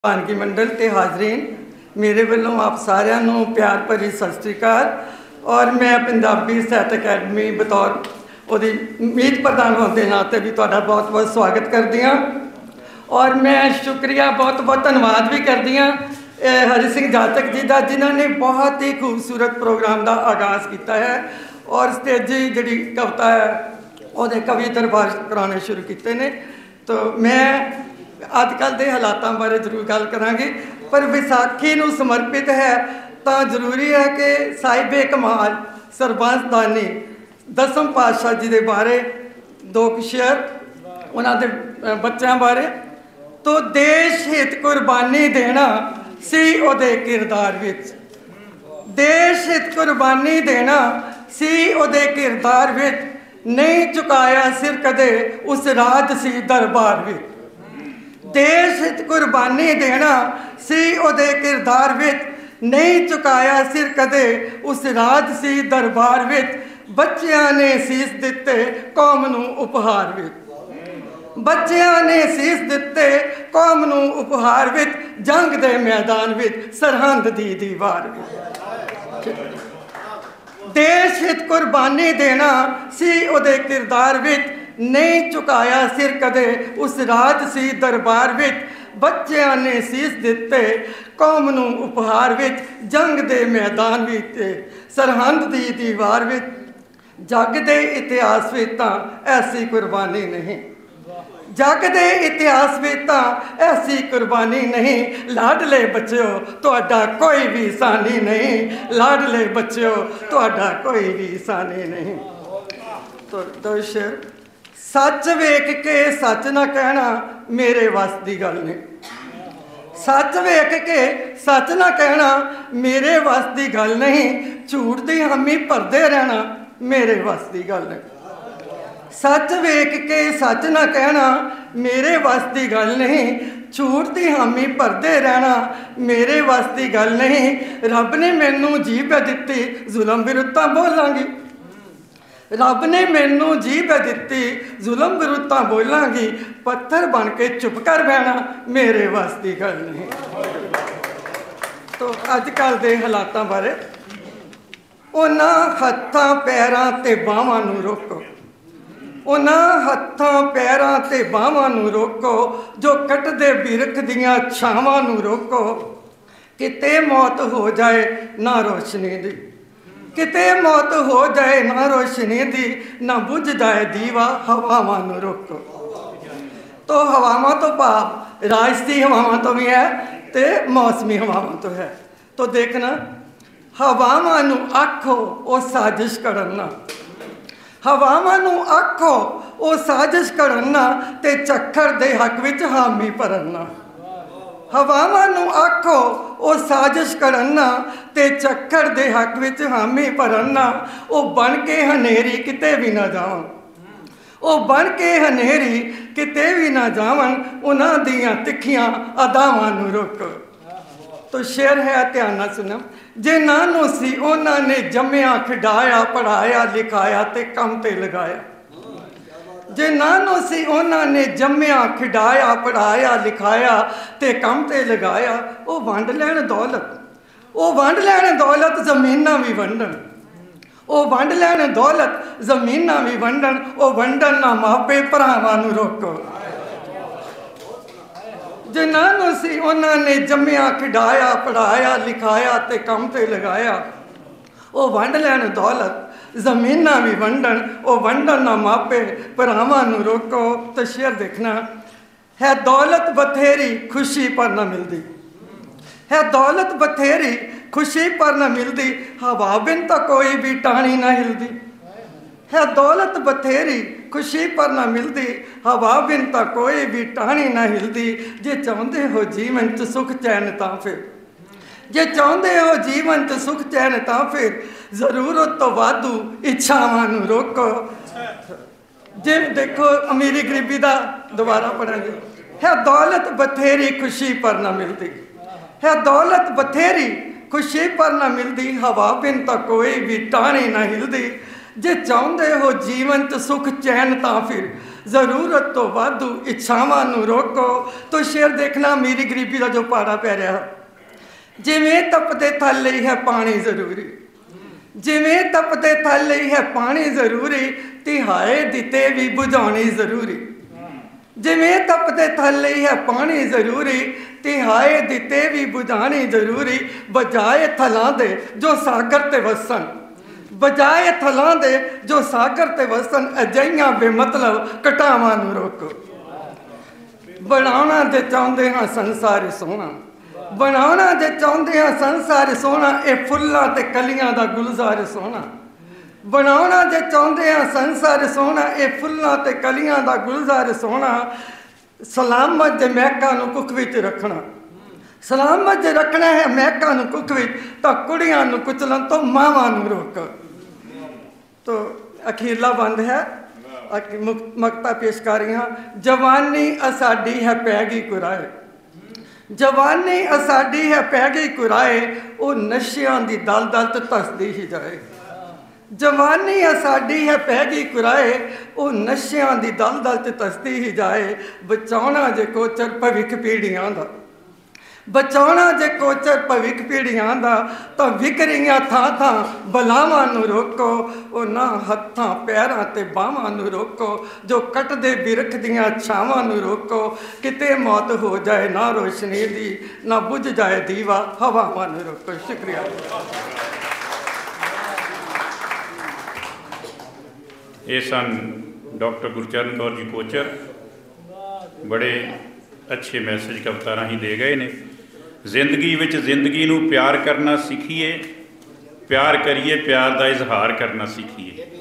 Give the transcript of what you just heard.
भानगी मंडल ते हाजरीन मेरे वालों आप सारिਆਂ ਨੂੰ प्यार भरी सत श्री अकाल। और मैं पंजाबी साहित्य अकैडमी बतौर ਉਹਦੀ मीत प्रधान होने के नाते भी तुहाडा बहुत बहुत स्वागत करदी हाँ। और मैं शुक्रिया बहुत बहुत धन्यवाद भी करदी हाँ हरि सिंह जातक जी का जिन्होंने बहुत ही खूबसूरत प्रोग्राम का आगाज़ किया है और स्टेजी जी कविता है वो कवि दरबार कराने शुरू किए ने। तो मैं अजकल के हालातों बारे जरूर गल करांगे पर विसाखी नूं समर्पित है तो जरूरी है कि साहिबे कमाल सरबंस दानी दसम पातशाह जी के बारे दो शेर उन्होंने बच्चों बारे। तो देश हित कुर्बानी देना सी उहदे किरदार विच, देश हित कुर्बानी देना सी उहदे किरदार विच, नहीं चुकाया सिर कदे उस राज सी दरबार विच। देश हित कुर्बानी देना सी उहदे किरदार विच, नहीं चुकाया सिर कदे उस राज सी दरबार विच। बच्चियां ने सीस दिते कौम नूं उपहार विच, बच्चियां ने सीस दिते कौम नूं उपहार विच, जंग दे मैदान विच सरहंद दी दीवार विच। देश हित कुर्बानी देना सी उहदे किरदार विच, नहीं चुकाया सिर कदे उस राज सी दरबार विच। बच्चियां ने सीस दिते कौम नूं उपहार विच, जंग दे मैदान विच सरहंद दी दीवार विच। जग दे इतिहास विच तां ऐसी कुर्बानी नहीं, जग दे इतिहास विच तां ऐसी कुर्बानी नहीं। लाडले बच्चों तुहाडा कोई भी सानी नहीं, लाडले बच्चों तुहाडा कोई भी सानी नहीं। तो दो शेर। सच वेख के सच ना कहना मेरे वस की गल नहीं, सच वेख के सच ना कहना मेरे वस की गल नहीं। झूठ की हामी भरदे रहना मेरे वस की गल नहीं, सच वेख के सच ना कहना मेरे वस की गल नहीं। झूठ की हामी भरदे रहना मेरे वस की गल नहीं। रब ने मैनू जीभ दिती जुलम विरुद्ध बोलांगी, रब ने मैनू जीभ दिती जुलम विरुद्ध बोलांगी। पत्थर बन के चुप कर बहना मेरे वस की गल नहीं। तो अजकल के हालातों बारे उन्हां हत्थां पैरां ते बाहां नूं रोको, उन्हां हत्थां पैरां ते बाहां नूं रोको, जो कटदे बिरख दियां छावां नूं रोको। किते मौत हो जाए ना रोशनी दी, किते मौत हो जाए ना रोशनी दी, ना बुझ जाए दीवा हवावां नूं रोको। तो हवावां तो भाव राजसी हवावां तो भी है ते मौसमी हवावां तो है। तो देखना हवावां नूं आखो वो साजिश करना, हवावां नूं आखो वो साजिश करना ते चक्कर दे हक विच हामी भरना। हवावां नूं आखो वो साजिश करना ते चक्कर दे हक विच हामी भरना। वो बन के हनेरी किते भी ना जावन, वो बन के हनेरी किते भी ना जावन, उन्हां दियां तिखियां अदावां नूं रोको। तो शेर है ध्यान नाल सुनो। जे नानू सी उन्हां ने जम्मिया खिडाया पढ़ाया लिखाया ते काम ते लगाया, जे नानू सी उन्हां ने जम्मिया खिडाया पढ़ाया लिखाया ते काम ते लगाया। वो वंड लैण दौलत, वो वंड लैण दौलत जमीनां भी वंडन, वो वंड लैण दौलत जमीनां भी वंडन। वो वंडन ना मापे भरावां नूं रोको। जिन्होंने सी उन्होंने जम्मिया खिडाया पढ़ाया लिखाया ते काम ते लगाया। वो वंड लैण दौलत जमीनां भी वंडन, वो वंडन ना मापे भरावां नूं रोको। तो शेर देखना है दौलत बथेरी खुशी पर ना मिलती, है दौलत बथेरी खुशी पर ना मिलती, हवा बिन तो कोई भी टाणी ना हिलदी। है दौलत बथेरी खुशी पर ना मिलती, हवा बिन तो कोई भी टाणी ना हिलदी। जे चाहते हो जीवन च सुख चैन तां फिर, जे चाहते हो जीवन च सुख चैन तां फिर, जरूरत तो वाधू इच्छावां नूं रोको। जे देखो अमीरी गरीबी का दोबारा पढ़ांगे। है दौलत बथेरी खुशी पर ना मिलती, है दौलत बथेरी खुशी पर ना मिलती, हवा बिन तो कोई भी टाणी ना हिलदी। जे चाहते हो जीवन च सुख चैन तां फिर, ਜ਼ਰੂਰਤ ਤੋਂ ਵਾਧੂ ਇੱਛਾਵਾਂ ਨੂੰ ਰੋਕੋ। ਤੋ ਸ਼ੇਰ ਦੇਖਣਾ ਅਮੀਰੀ ਗਰੀਬੀ ਦਾ ਜੋ ਪਾੜਾ ਪੈ ਰਿਹਾ। ਜਿਵੇਂ ਤਪਦੇ ਥਲ ਲਈ ਹੈ ਪਾਣੀ ਜ਼ਰੂਰੀ, ਜਿਵੇਂ ਤਪਦੇ ਥਲ ਲਈ ਹੈ ਪਾਣੀ ਜ਼ਰੂਰੀ, ਤਿਹਾਏ ਦਿੱਤੇ ਵੀ ਬੁਝਾਉਣੀ ਜ਼ਰੂਰੀ। ਜਿਵੇਂ ਤਪਦੇ ਥਲ ਲਈ ਹੈ ਪਾਣੀ ਜ਼ਰੂਰੀ, ਤਿਹਾਏ ਦਿੱਤੇ ਵੀ ਬੁਝਾਉਣੀ ਜ਼ਰੂਰੀ। ਬਜਾਏ ਥਲਾਂ ਦੇ ਜੋ ਸਾਗਰ ਤੇ ਵਸਣ, ਬਜਾਏ ਥਲਾਂ ਦੇ ਜੋ ਸਾਗਰ ਤੇ ਵਸਣ, ਅਜਿਹੀਆਂ ਬੇਮਤਲਬ ਘਟਾਵਾਂ ਨੂੰ ਰੋਕੋ। ਬਣਾਉਣਾ ਜੇ ਚਾਹੁੰਦੇ ਹਾਂ ਸੰਸਾਰ ਸੋਹਣਾ, ਬਣਾਉਣਾ ਜੇ ਚਾਹੁੰਦੇ ਹਾਂ ਸੰਸਾਰ ਸੋਹਣਾ, ਇਹ ਫੁੱਲਾਂ ਤੇ ਕਲੀਆਂ ਦਾ ਗੁਲਜ਼ਾਰ ਸੋਹਣਾ। ਬਣਾਉਣਾ ਜੇ ਚਾਹੁੰਦੇ ਹਾਂ ਸੰਸਾਰ ਸੋਹਣਾ, ਇਹ ਫੁੱਲਾਂ ਤੇ ਕਲੀਆਂ ਦਾ ਗੁਲਜ਼ਾਰ ਸੋਹਣਾ। ਸਲਾਮਤ ਜੇ ਮਹਿਕਾਂ ਨੂੰ ਕੁੱਖ ਵਿੱਚ ਰੱਖਣਾ, ਸਲਾਮਤ ਜੇ ਰੱਖਣਾ ਹੈ ਮਹਿਕਾਂ ਨੂੰ ਕੁੱਖ ਵਿੱਚ, ਤਾਂ ਕੁੜੀਆਂ ਨੂੰ ਕੁਚਲਣ ਤੋਂ ਮਾਵਾਂ ਨੂੰ ਰੋਕੋ। ਤੋ ਅਖੀਰਲਾ ਬੰਦ ਹੈ, ਮਕਤਾ ਪੇਸ਼ ਕਰ ਰਹੀ ਹਾਂ। ਜਵਾਨੀ ਅਸਾਡੀ ਹੈ ਪੈ ਗਈ ਕੁਰਾਏ, ਜਵਾਨੀ ਅਸਾਡੀ ਹੈ ਪੈ ਗਈ ਕੁਰਾਏ, ਉਹ ਨਸ਼ਿਆਂ ਦੀ ਦਲਦਲ ਤੇ ਧਸਦੀ ਹੀ ਜਾਏ। ਜਵਾਨੀ ਅਸਾਡੀ ਹੈ ਪੈ ਗਈ ਕੁਰਾਏ, ਉਹ ਨਸ਼ਿਆਂ ਦੀ ਦਲਦਲ ਤੇ ਧਸਦੀ ਹੀ ਜਾਏ। ਬਚਾਉਣਾ ਜੇ ਕੋਚਰ ਭਵਿੱਖ ਪੀੜ੍ਹੀਆਂ ਦਾ, ਬਚਾਉਣਾ ਜੇ ਕੋਚਰ ਭਵਿੱਖ ਪੀੜ੍ਹੀਆਂ ਦਾ, ਤਾਂ ਵਿਕਰੀਆਂ ਥਾਂ ਥਾਂ ਬਲਾਵਾਂ ਨੂੰ ਰੋਕੋ। ਉਹਨਾਂ ਹੱਥਾਂ ਪੈਰਾਂ ਤੇ ਬਾਹਾਂ ਨੂੰ ਰੋਕੋ, ਜੋ ਕੱਟਦੇ ਬਿਰਖ ਦੀਆਂ ਛਾਵਾਂ ਨੂੰ ਰੋਕੋ। ਕਿਤੇ ਮੌਤ ਹੋ ਜਾਏ ਨਾ ਰੋਸ਼ਨੀ ਦੀ, ਨਾ ਬੁਝ ਜਾਏ ਦੀਵਾ ਹਵਾਵਾਂ ਨੂੰ ਰੋਕੋ। ਸ਼ੁਕਰੀਆ। ਇਹ ਸਨ ਡਾਕਟਰ ਗੁਰਚਰਨ ਕੌਰ ਜੀ ਕੋਚਰ। ਬੜੇ ਅੱਛੇ ਮੈਸੇਜ ਕਵਿਤਾ ਰਾਹੀਂ ਦੇ ਗਏ ਨੇ। ਜ਼ਿੰਦਗੀ ਵਿੱਚ ਜ਼ਿੰਦਗੀ ਨੂੰ ਪਿਆਰ ਕਰਨਾ ਸਿੱਖੀਏ, ਪਿਆਰ ਕਰੀਏ, ਪਿਆਰ ਦਾ ਇਜ਼ਹਾਰ ਕਰਨਾ ਸਿੱਖੀਏ।